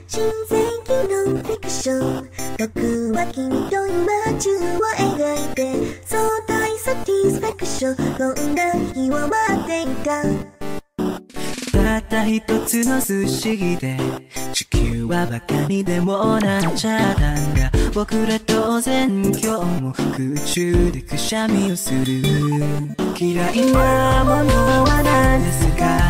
人世紀のフィクション僕は君と今中を描いてそう大サティスファクションこんな日を待っていたたった一つの不思議で地球はバカにでもなっちゃったんだ僕ら当然今日も空中でくしゃみをする嫌いなものは何ですか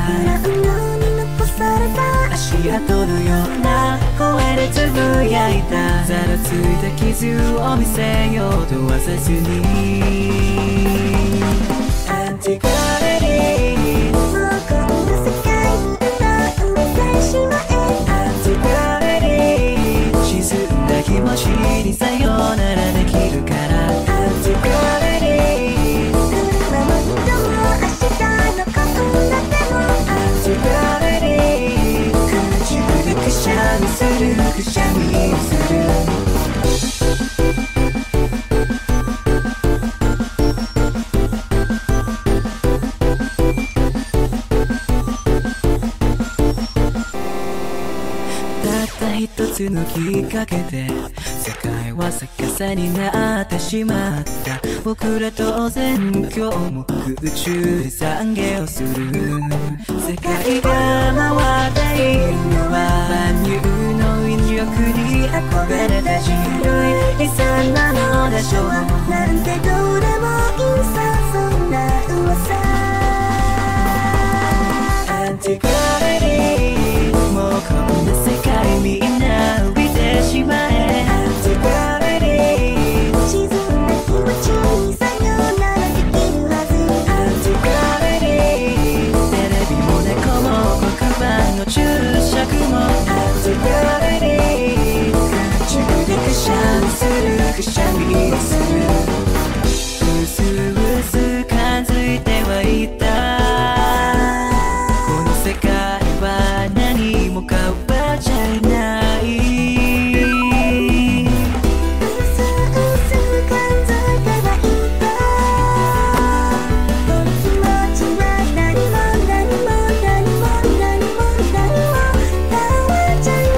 足跡のような声でつぶやいたざらついた傷を見せようとはせずにアンティグラビティもうこんな世界に埋めてしまえアンティグラビティ沈んだ気持ちにさよならできるからアンティグラビティ車も人も明日のことだってもアンティグラビティ空中でくしゃみするくしゃみする一つのきっかけで世界は逆さになってしまった僕ら当然今日も空中で懺悔をする世界が回っているのは万有の引力に憧れた人類遺産なのでしょうなんてどうでもいいさそんな噂アンティグラビティもうこんな世界みんな浮いてしまえアンティグラビティ沈んだ気持ちにさよならできるはずアンティグラビティテレビも猫も黒板の注釈もアンティグラビティ空中でくしゃみするくしゃみするうすうす感づいてはいたこの世界は何も変わっちゃいないうすうす感づいてはいたこの気持ちは何も何も何も何も何も変わっちゃい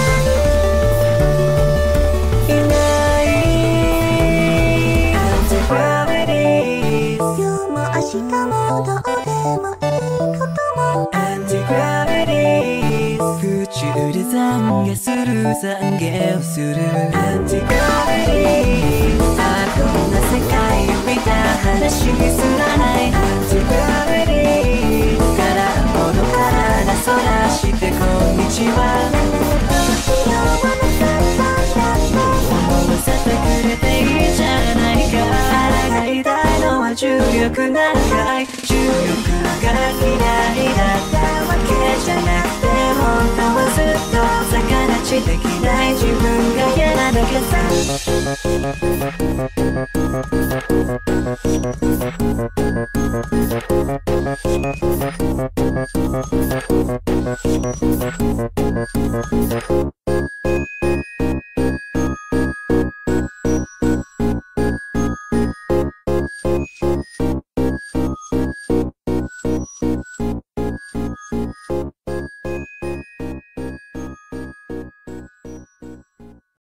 ないアンティグラビティ今日も明日もどうでもいいこともアンティグラビティ空中で懺悔する懺悔をするアンティグラビティああこんな世界を見た話にすらないアンティグラビティからほどからな空してこんにちは思わせてくれていいじゃないか抗いたいのは重力なんかい重力が嫌いだったわけじゃなくて本当はずっと逆立ちできない自分が嫌なだけさ